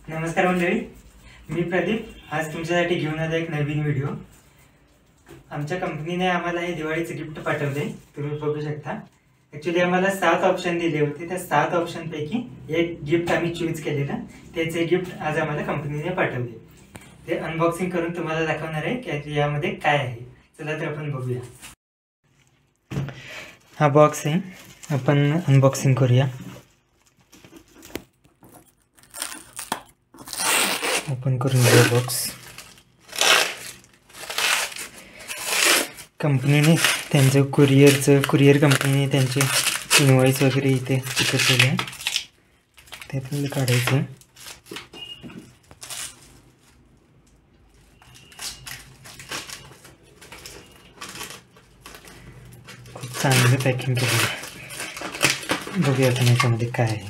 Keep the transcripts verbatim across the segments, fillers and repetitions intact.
नमस्कार मंडळी, मी प्रदीप आज तुमच्यासाठी घेऊन आलो एक नवीन व्हिडिओ। आमच्या कंपनीने आम्हाला हे दिवाळीचं गिफ्ट पाठवले, तुम्ही बघू शकता। ॲक्च्युअली आम्हाला सात ऑप्शन दिले होते, त्या सात ऑप्शनपैकी एक गिफ्ट आम्ही चूज केलेलं, त्याचे गिफ्ट आज आम्हाला कंपनीने पाठवले। ते अनबॉक्सिंग करून तुम्हाला दाखवणार आहे की यामध्ये काय आहे। चला तर आपण बघूया। हा बॉक्स आहे, आपण अनबॉक्सिंग करूया। ओपन करून घेऊ बॉक्स। कंपनीने त्यांचं कुरिअरचं कुरिअर कंपनीने त्यांचे इनवॉइस वगैरे इथे चिकटलेले आहे, ते आपल्याला काढायचं। खूप चांगलं पॅकिंग केलेलं आहे। बघूया आपण याच्यामध्ये काय आहे।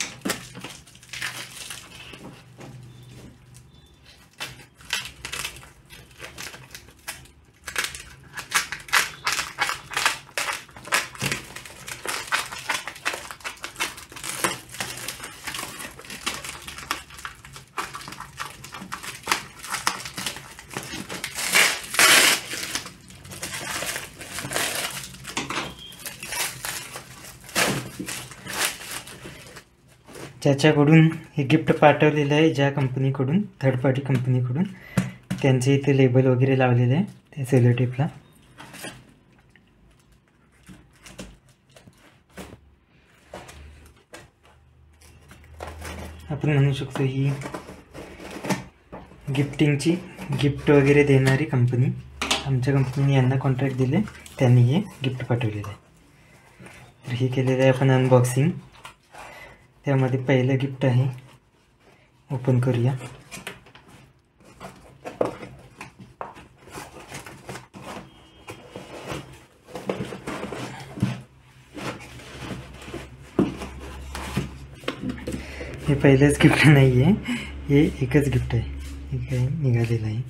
ज्याच्याकडून हे गिफ्ट पाठवलेलं आहे, ज्या कंपनीकडून, थर्ड पार्टी कंपनीकडून, त्यांचे इथे लेबल वगैरे लावलेले आहे त्या सेलो टेपला। आपण म्हणू शकतो ही गिफ्टिंगची गिफ्ट वगैरे देणारी कंपनी। आमच्या कंपनीने यांना कॉन्ट्रॅक्ट दिले, त्यांनी हे गिफ्ट पाठवलेलं आहे। तर हे केलेलं आहे आपण अनबॉक्सिंग। त्यामध्ये पहिलं गिफ्ट आहे, ओपन करूया। हे पहिलंच गिफ्ट नाही आहे, हे एकच गिफ्ट आहे, हे काय निघालेलं आहे।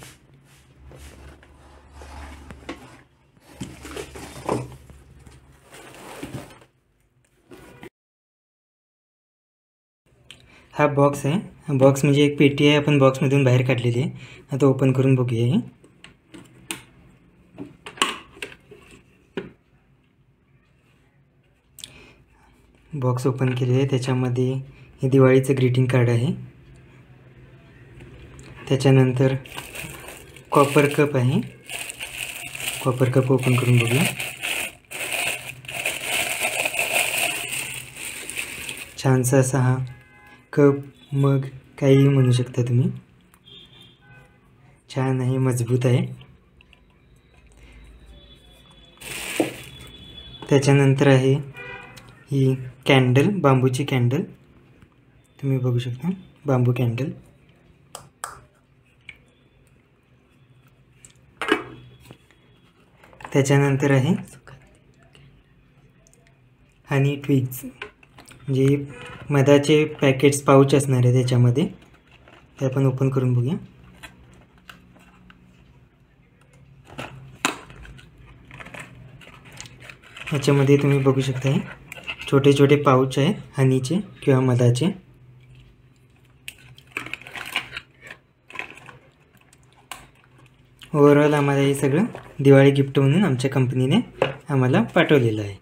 हा बॉक्स आहे, हा बॉक्स म्हणजे एक पेटी आहे, आपण बॉक्समधून बाहेर काढलेली आहे। आता ओपन करून बघूया। हे बॉक्स ओपन केले आहे, त्याच्यामध्ये हे दिवाळीचं ग्रीटिंग कार्ड आहे। त्याच्यानंतर कॉपर कप आहे, कॉपर कप ओपन करून बघूया। छानसा असा हा कप, मग काही म्हणू शकता तुम्ही, छान आहे, मजबूत आहे। त्याच्यानंतर आहे ही कॅन्डल, बांबूची कॅन्डल, तुम्ही बघू शकता, बांबू कॅन्डल। त्याच्यानंतर आहे हनी ट्विग्स, म्हणजे मधाचे पॅकेट्स, पाऊच असणार आहे त्याच्यामध्ये, ते आपण ओपन करून बघूया। याच्यामध्ये तुम्ही बघू शकता छोटे छोटे पाऊच आहेत हनीचे किंवा मधाचे। ओव्हरऑल आम्हाला हे सगळं दिवाळी गिफ्ट म्हणून आमच्या कंपनीने आम्हाला पाठवलेलं आहे।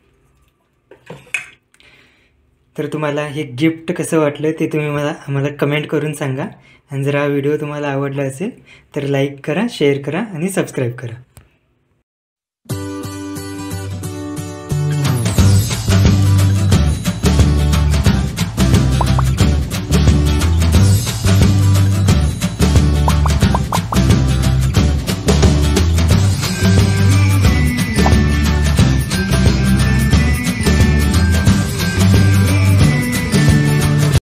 तर तुम्हाला हे गिफ्ट कसं वाटलं ते तुम्ही मला आम्हाला कमेंट करून सांगा। आणि जर हा व्हिडिओ तुम्हाला आवडला असेल तर लाईक करा, शेअर करा आणि सबस्क्राईब करा।